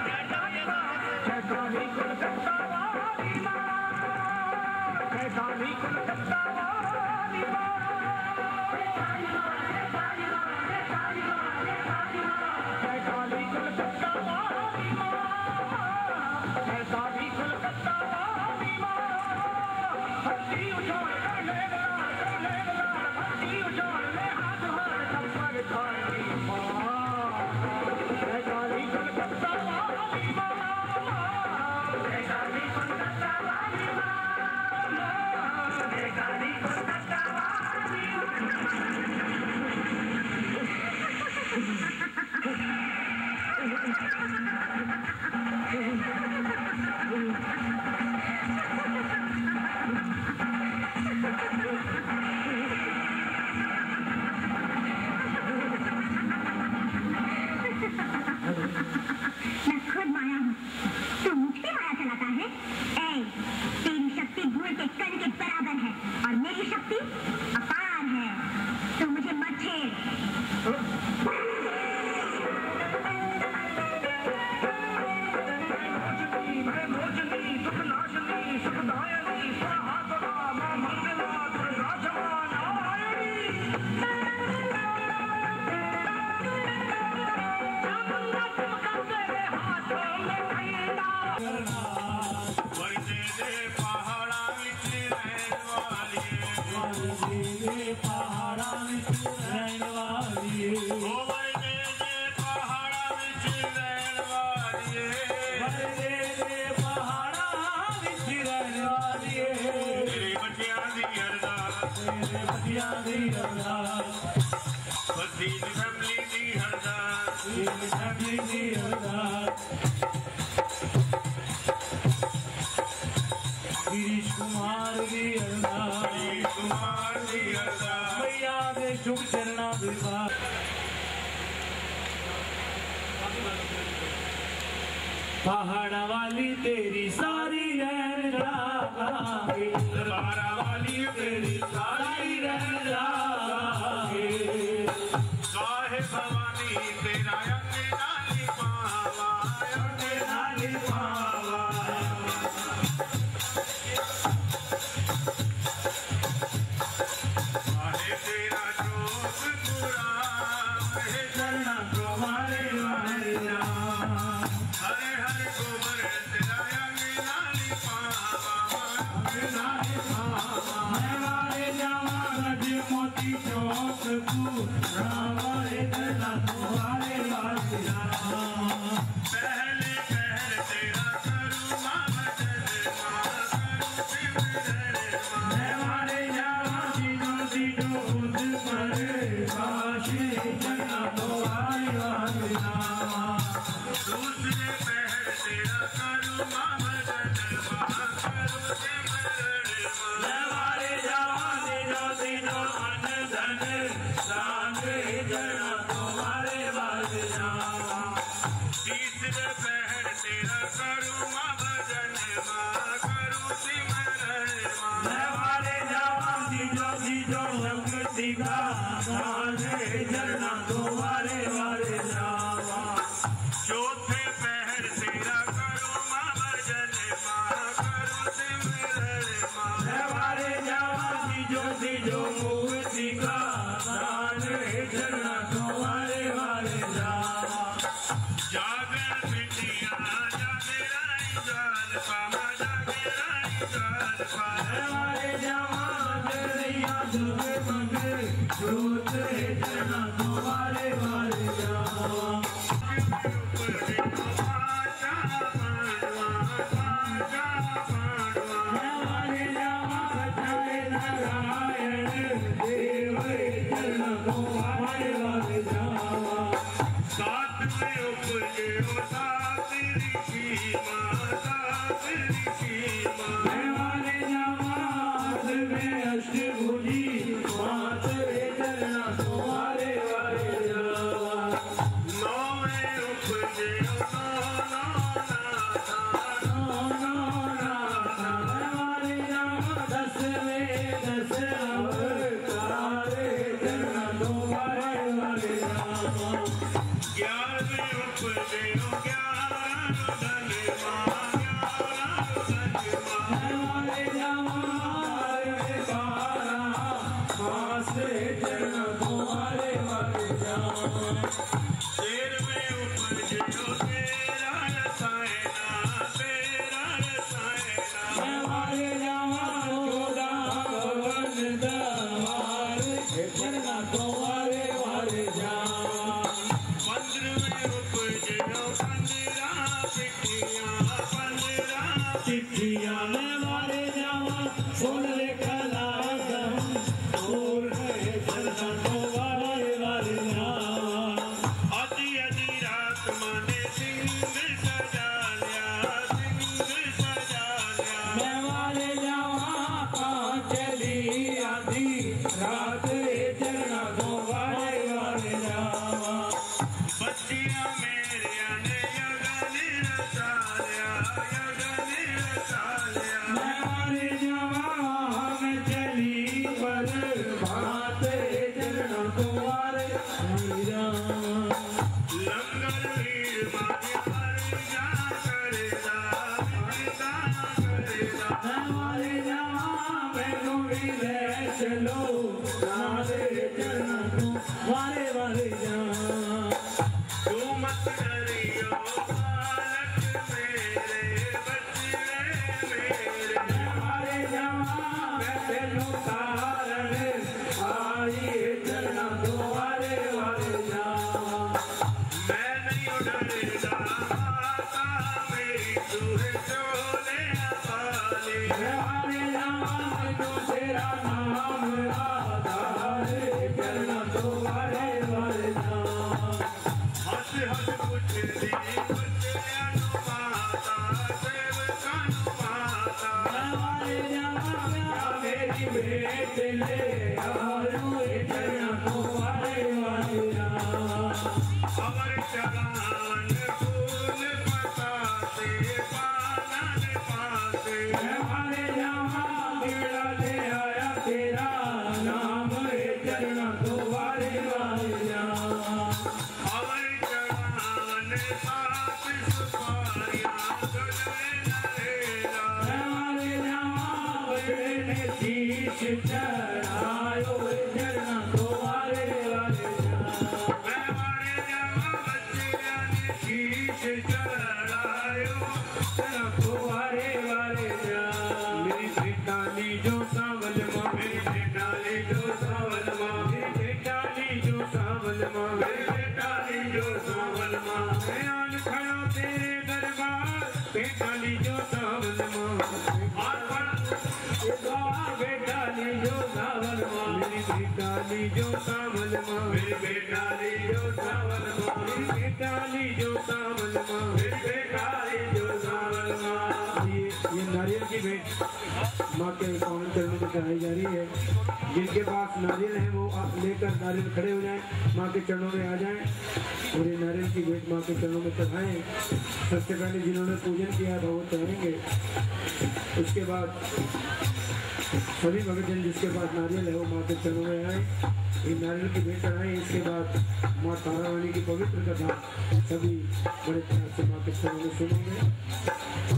पहाड़ा वाली तेरी सारी रैन लागे, दरबारा वाली तेरी सारी रैन लागे, काहे भवानी तेरा अंग नाली पावा, अंग नाली पावा, काहे तेरा जोग पूरा है चलना तुम्हारे वाले हरे हरे गोबर तेरा अंग नाली पावा, अंग नाली पावा, मैं वाले जावा गज मोती चौक तू रावाले तेरा तुम्हारे चलिया मैं वारे जावा सुन ले कलागम दूर है चलना तो वारे वारे जावा आधी आधी रात माने सिंह सजा लिया मैं वारे जावा कहाँ चली आधी रात चलना तो वारे वारे जावा बच्चियां मेरिया ने यगन रचा लिया मैं वारे जावा मैं चली पर भात चलना तो वारे वारे जावा लंगर वीर मारे पर जा करेला हमारे जहाँ बैठो भी ले चलो नारे चलना तो वारे वारे जहाँ तू मत डरियो बालक मेरे बच्चे मेरे हमारे जहाँ बैठे लो तारण आइए चलना तो वारे वारे जहाँ मैं नहीं डरता माता मेरी तुहे चोले पाले हमारे जहाँ जो तेरा नाम आधार चलना तो वारे वारे जहाँ हंस हंस पूछती बच्चे अनुमाता सेवका अनुमाता हमारे जहाँ मेरी भेंट ले आयो चलना तो वारे वारे जहाँ अमर चलान फूल पताते पालन पाते हमारे जहाँ बेड़ा ले आया तेरा नाम चलना तो वारे वारे जहाँ अमर चलान सात सुपारियां गले नरेला हमारे जहाँ बेड़े ने शीश चढ़ायो चलना तो वारे वारे जहाँ मैं मारे जावा बच्चियां ने शीश चढ़ायो चलना तो वारे वारे जहाँ मेरी बेटाली जो सावल माँ मेरी बेटाली जो सावल माँ मेरी बेटाली जो सावल माँ मेरी बेटाली जो सावल माँ मैं आन खड़ा तेरे दरबार बेटाली जो सावल माँ आन खड़ा बेटाली जो सावन माँ मेरी बेटाली जो सावल माँ मेरी बेटाली जो सावल माँ मेरी बेटाली जो सावल माँ मेरी बेटाली जो सावल माँ ये नारियल की भेंट माँ के पावन चरणों में चढ़ाई जा रही है। जिनके पास नारियल है वो आप लेकर नारियल खड़े हो जाएं, माँ के चरणों में आ जाएं और ये नारियल की भेंट माँ के चरणों में चढ़ाएं। सबसे पहले जिन्होंने पूजन किया था वो चढ़ाएंगे। उसके बाद सभी भक्तजन जिसके पास नारियल है वो माँ के चरणों में आए, ये नारियल की भेंट चढ़ाएं। इसके बाद माँ तारावाणी की पवित्र कथा सभी बड़े प्यार से माँ के चरणों में सुनेंगे।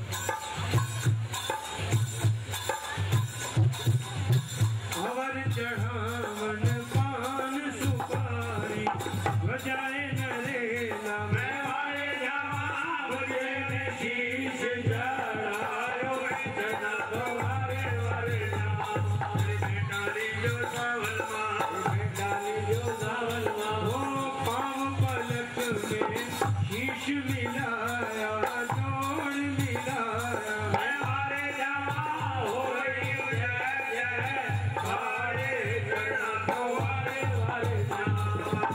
अवर चढ़ावन पान सुपारी बजाए नरेला मैं वारे जावा बजे ने शीश चढ़ायो चढ़ा तो वारे वारे जावा मेरी बेटाली जो सावल माँ बेटाली जो सावन माँ वो पाँव पलक में शीश मिलाया जोड़ मिलाया मैं वारे जावा हो रही जय जय वारे चढ़ा तो वारे वारे जावा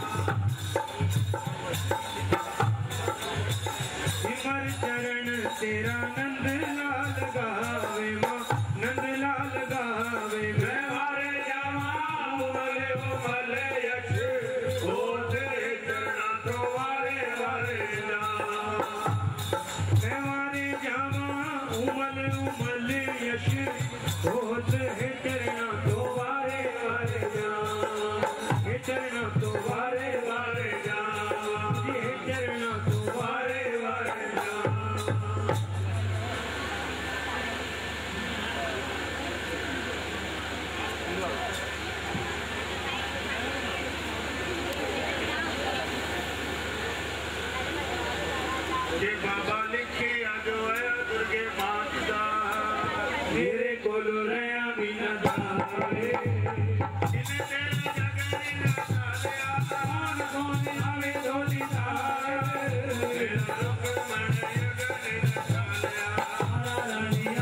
सिमर चरण तेरा नंद लाल गावे माँ नंद लाल गावे मैं वारे जावा उमले उमले यश होते चढ़ा तो वारे वारे जावा मैं वारे जावा उमले उमले यश होते चढ़ा तो वारे वारे जावा चढ़ना तो वारे वारे जावा चढ़ना तो वारे वारे जावा ये बाबा लिखे जो है दुर्गे माता मेरे को रया भी न दारे इन्हें तेरे जगह न डालिया कौन कौन हमें धोली तारे मेरा रुक मन जगह न डालिया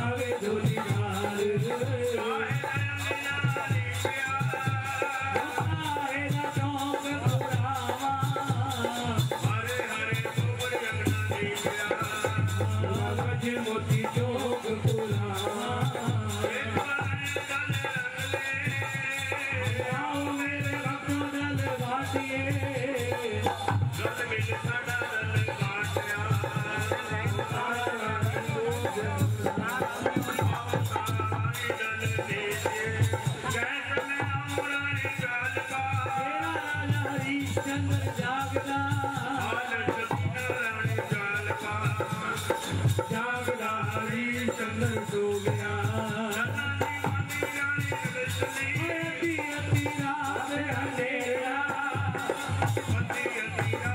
चंद्र जागदा जागदा हरी चंद्र सो गया अति अति रात अंधेरा